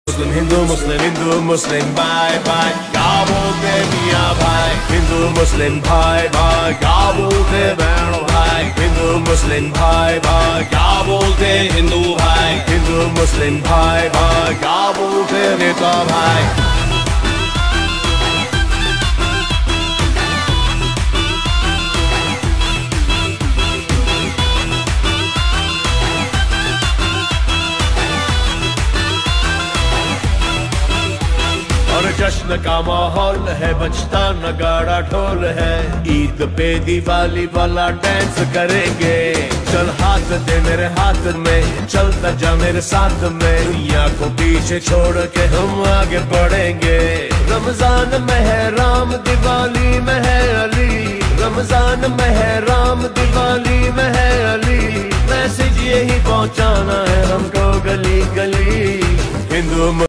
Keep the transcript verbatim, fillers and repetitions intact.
मुस्लिम हिंदू मुस्लिम हिंदू मुस्लिम भाई भाई क्या बोलते मियाँ भाई। हिंदू मुस्लिम भाई भाई क्या बोलते बहनों भाई। हिंदू मुस्लिम भाई भाई क्या बोलते हिंदू भाई। हिंदू मुस्लिम भाई भाई क्या बोलते नेता भाई। और जश्न का माहौल है, बजता नगाड़ा ढोल है। ईद पे दिवाली वाला डांस करेंगे। चल हाथ दे मेरे हाथ में, चलता जा मेरे साथ में। दुनिया को पीछे छोड़ के हम आगे बढ़ेंगे। रमजान में है राम, दिवाली में है अली। रमजान में है राम, दिवाली में है अली। मैसेज यही पहुंचाना है हमको गली गली। हिंदू